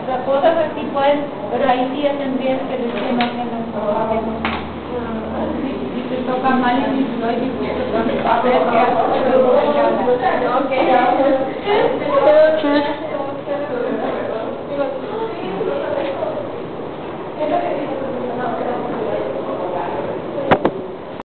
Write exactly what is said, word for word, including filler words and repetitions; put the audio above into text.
las cosas así pueden, pero ahí sí ya tendrías que decir más bien las cosas. Si te toca mal y no hay disgusto, a ver qué haces. Ok.